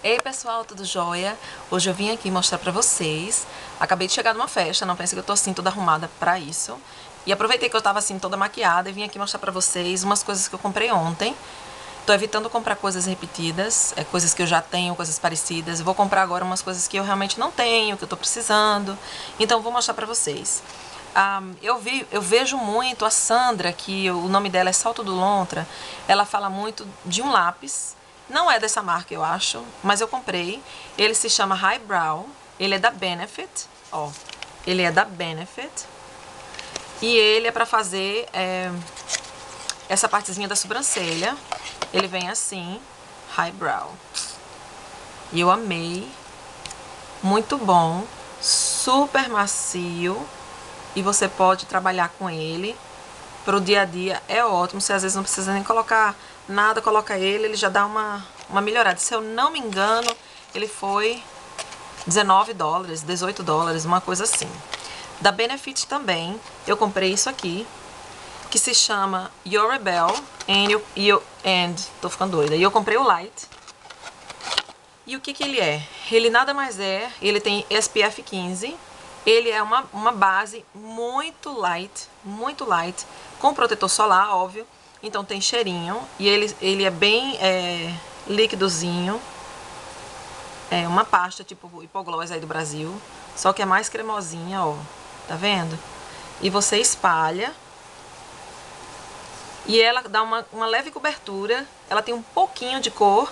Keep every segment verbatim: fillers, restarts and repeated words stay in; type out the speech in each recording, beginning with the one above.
Ei pessoal, tudo jóia? Hoje eu vim aqui mostrar pra vocês. Acabei de chegar numa festa, não pense que eu tô assim toda arrumada pra isso. E aproveitei que eu tava assim toda maquiada e vim aqui mostrar pra vocês umas coisas que eu comprei ontem. Tô evitando comprar coisas repetidas, é, coisas que eu já tenho, coisas parecidas. Eu vou comprar agora umas coisas que eu realmente não tenho, que eu tô precisando. Então eu vou mostrar pra vocês. Ah, eu, vi, eu vejo muito a Sandra, que o nome dela é Salto do Lontra. Ela fala muito de um lápis. Não é dessa marca, eu acho, mas eu comprei. Ele se chama Highbrow. Ele é da Benefit, ó. Ele é da Benefit. E ele é pra fazer é, essa partezinha da sobrancelha. Ele vem assim, Highbrow. E eu amei. Muito bom. Super macio. E você pode trabalhar com ele pro dia a dia, é ótimo. Você às vezes não precisa nem colocar nada, coloca ele, ele já dá uma, uma melhorada. Se eu não me engano, ele foi dezenove dólares, dezoito dólares, uma coisa assim. Da Benefit também, eu comprei isso aqui, que se chama Your Rebel, and, you, you, and tô ficando doida, e eu comprei o Light. E o que que ele é? Ele nada mais é, ele tem S P F quinze, ele é uma, uma base muito light, muito light, com protetor solar, óbvio. Então tem cheirinho e ele, ele é bem é, líquidozinho. É uma pasta tipo Hipoglós aí do Brasil, só que é mais cremosinha, ó. Tá vendo? E você espalha. E ela dá uma, uma leve cobertura, ela tem um pouquinho de cor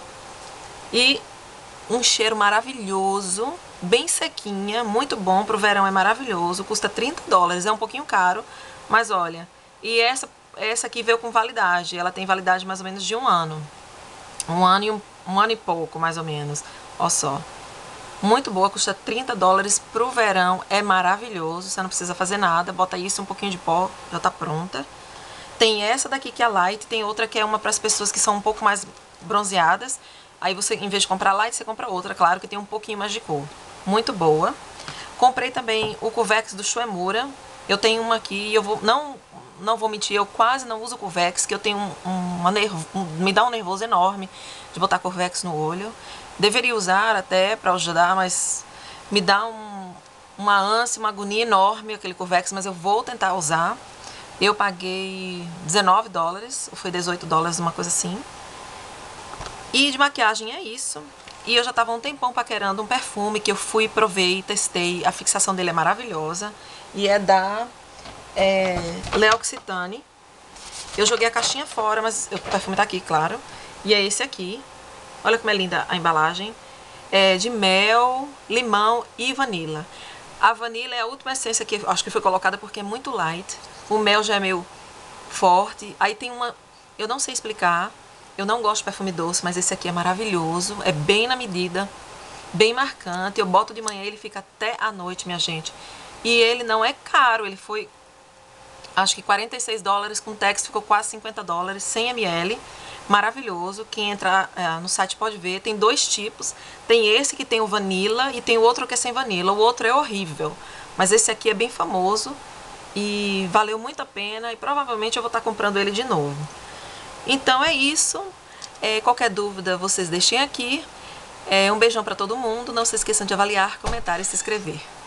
e um cheiro maravilhoso, bem sequinha, muito bom, pro verão é maravilhoso, custa trinta dólares, é um pouquinho caro, mas olha, e essa, essa aqui veio com validade, ela tem validade mais ou menos de um ano, um ano e um, um ano e pouco, mais ou menos, ó só, muito boa, custa trinta dólares pro verão, é maravilhoso, você não precisa fazer nada, bota isso, um pouquinho de pó, já tá pronta. Tem essa daqui que é light, tem outra que é uma para as pessoas que são um pouco mais bronzeadas. Aí você, em vez de comprar light, você compra outra, claro, que tem um pouquinho mais de cor. Muito boa. Comprei também o Curvex do Shuemura. Eu tenho uma aqui e eu vou... Não, não vou mentir, eu quase não uso Curvex, que eu tenho um, uma nervo, um, me dá um nervoso enorme de botar Curvex no olho. Deveria usar até para ajudar, mas me dá um, uma ânsia, uma agonia enorme aquele Curvex, mas eu vou tentar usar. Eu paguei dezenove dólares, ou foi dezoito dólares, uma coisa assim. E de maquiagem é isso. E eu já tava um tempão paquerando um perfume que eu fui, provei e testei. A fixação dele é maravilhosa. E é da é, L'Occitane. Eu joguei a caixinha fora, mas o perfume tá aqui, claro. E é esse aqui. Olha como é linda a embalagem. É de mel, limão e vanila. A vanila é a última essência que acho que foi colocada porque é muito light. O mel já é meio forte. Aí tem uma... Eu não sei explicar. Eu não gosto de perfume doce, mas esse aqui é maravilhoso. É bem na medida. Bem marcante. Eu boto de manhã e ele fica até a noite, minha gente. E ele não é caro. Ele foi... Acho que quarenta e seis dólares. Com tax ficou quase cinquenta dólares. cem mililitros. Maravilhoso. Quem entrar é, no site pode ver. Tem dois tipos. Tem esse que tem o vanilla e tem o outro que é sem vanilla. O outro é horrível. Mas esse aqui é bem famoso. E valeu muito a pena. E provavelmente eu vou estar comprando ele de novo. Então é isso. É, qualquer dúvida vocês deixem aqui. É, um beijão para todo mundo. Não se esqueçam de avaliar, comentar e se inscrever.